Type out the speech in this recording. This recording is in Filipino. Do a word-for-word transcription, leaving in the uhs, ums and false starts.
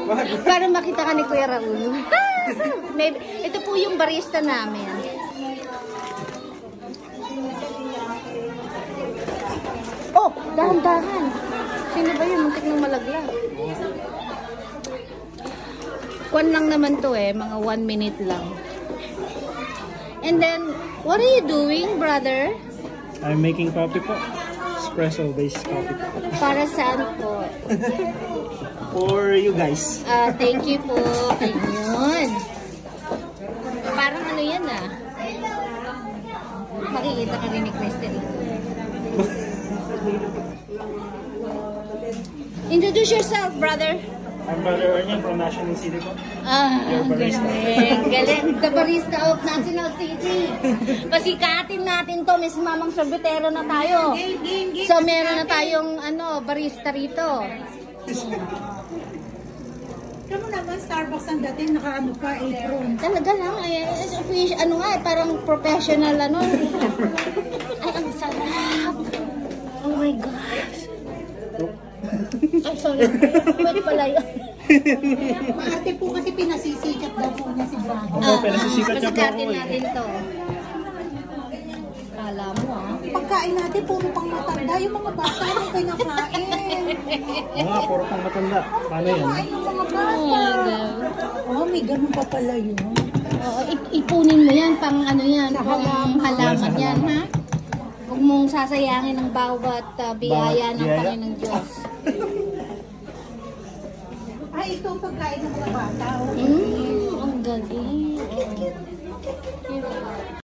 Para makita ka ni Kuya Raul. Maybe, ito po yung barista namin. Oh, dahan-dahan. Sino ba yun? Muntik nang malaglag. Kwan lang naman to eh. Mga one minute lang. And then, what are you doing, brother? I'm making coffee po. Espresso-based coffee po. Para saan po? For you guys. Ah, thank you po. Ayun. Parang ano yan ah. Makikita ka rin ni Kristen. Introduce yourself, brother. I'm Brother Ernie from National City po. Ah, Your barista. galing. Galing. The barista of National City. Pasikatin natin to. Miss Mamang Sorbetero na tayo. So, meron na tayong ano, barista rito. Kamu naman, Starbucks ang dating, naka-ano pa, apron. Talaga lang. Ay, ano nga, eh, parang professional ano. Ay, ang sarap. Oh my gosh. Ay, sorry. Wait pala yun. Maarte po kasi pinasisikat daw po niya si Brad. Oo, pinasisikat niya po ako Pasikatin eh. natin to. Kala mo ah. Pagkain natin, puro pang matanda. Yung mga bata yung pinakain. Oo nga, puro pang matanda. Paano yan? Kumain ng mga bata. Oh, may ganun pa pala yun. Oo, ip- ipunin mo yan, pang ano yan, Sa pang halaman. halaman Sa yan, halaman. ha? Huwag mong sasayangin ang bawat uh, biyaya Bawat ng biyaya. Panginoong Diyos. Ay, ito ang pagkain ng mga bata. Oh. Mm, ang galing.